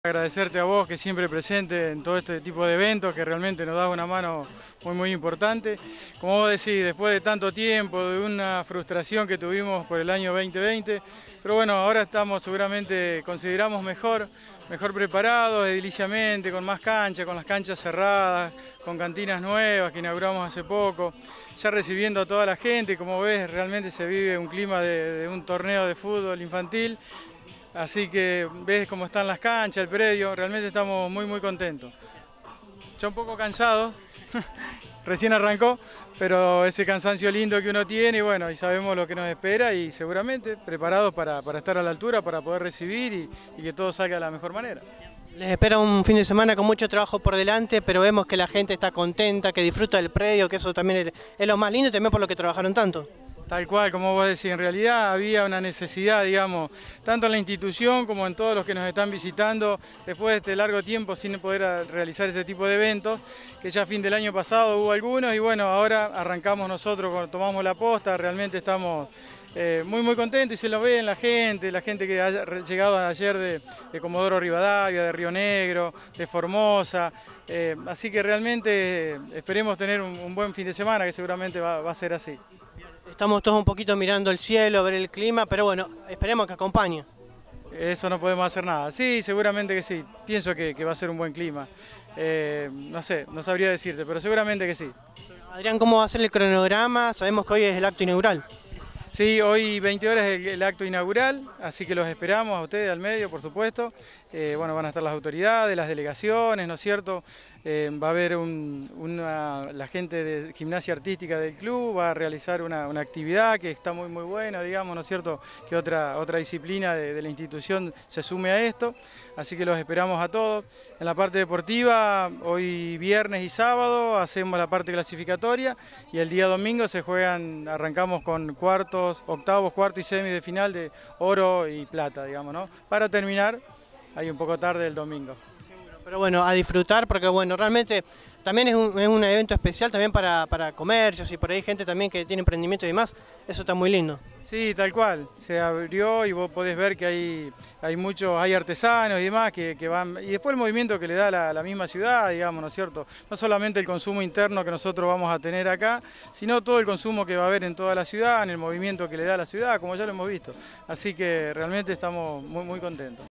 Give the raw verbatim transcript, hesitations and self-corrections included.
Agradecerte a vos que siempre presente en todo este tipo de eventos, que realmente nos da una mano muy muy importante. Como vos decís, después de tanto tiempo, de una frustración que tuvimos por el año veinte veinte, pero bueno, ahora estamos seguramente, consideramos mejor, mejor preparados, ediliciamente, con más cancha, con las canchas cerradas, con cantinas nuevas que inauguramos hace poco, ya recibiendo a toda la gente. Como ves, realmente se vive un clima de, de un torneo de fútbol infantil. Así que ves cómo están las canchas, el predio, realmente estamos muy muy contentos. Ya un poco cansados, recién arrancó, pero ese cansancio lindo que uno tiene, y bueno, y sabemos lo que nos espera y seguramente preparados para, para estar a la altura, para poder recibir y, y que todo salga de la mejor manera. Les espera un fin de semana con mucho trabajo por delante, pero vemos que la gente está contenta, que disfruta del predio, que eso también es, es lo más lindo y también por lo que trabajaron tanto. Tal cual, como vos decís, en realidad había una necesidad, digamos, tanto en la institución como en todos los que nos están visitando, después de este largo tiempo sin poder realizar este tipo de eventos, que ya a fin del año pasado hubo algunos y bueno, ahora arrancamos nosotros, tomamos la posta, realmente estamos eh, muy muy contentos y se lo ve en la gente, la gente que ha llegado ayer de, de Comodoro Rivadavia, de Río Negro, de Formosa, eh, así que realmente eh, esperemos tener un, un buen fin de semana, que seguramente va, va a ser así. Estamos todos un poquito mirando el cielo, ver el clima, pero bueno, esperemos que acompañe. Eso no podemos hacer nada. Sí, seguramente que sí. Pienso que, que va a ser un buen clima. Eh, no sé, no sabría decirte, pero seguramente que sí. Adrián, ¿cómo va a ser el cronograma? Sabemos que hoy es el acto inaugural. Sí, hoy veinte horas es el, el acto inaugural, así que los esperamos a ustedes al medio, por supuesto. Eh, bueno, van a estar las autoridades, las delegaciones, ¿no es cierto? Eh, va a haber un, una, la gente de gimnasia artística del club, va a realizar una, una actividad que está muy muy buena, digamos, ¿no es cierto? Que otra, otra disciplina de, de la institución se sume a esto, así que los esperamos a todos. En la parte deportiva, hoy viernes y sábado hacemos la parte clasificatoria y el día domingo se juegan, arrancamos con cuartos, octavos, cuartos y semi de final de oro y plata, digamos, ¿no? Para terminar ahí un poco tarde el domingo. Pero bueno, a disfrutar porque bueno, realmente también es un, es un evento especial también para, para comercios y por ahí gente también que tiene emprendimiento y demás, eso está muy lindo. Sí, tal cual, se abrió y vos podés ver que hay, hay muchos, hay artesanos y demás que, que van, y después el movimiento que le da la, la misma ciudad, digamos, ¿no es cierto? No solamente el consumo interno que nosotros vamos a tener acá, sino todo el consumo que va a haber en toda la ciudad, en el movimiento que le da a la ciudad, como ya lo hemos visto. Así que realmente estamos muy, muy contentos.